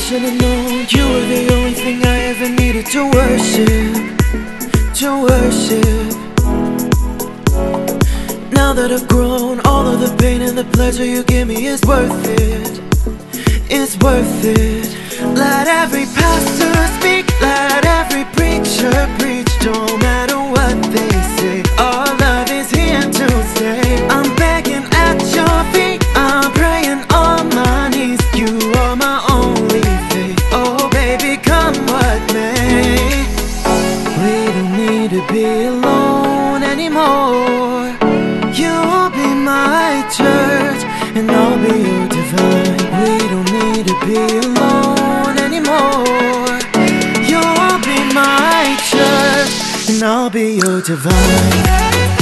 should've known you were the only thing I ever needed to worship, to worship. Now that I've grown, all of the pain and the pleasure you give me is worth it, it's worth it. Let every pastor speak, let every preacher preach. Don't matter what they say, our love is here to stay. I'm begging at your feet, I'm praying on my knees. You are my only faith, oh baby, come what may. We don't need to be alone anymore. You'll be my church and I'll be your divine. We don't need to be alone anymore. You'll be my church and I'll be your divine.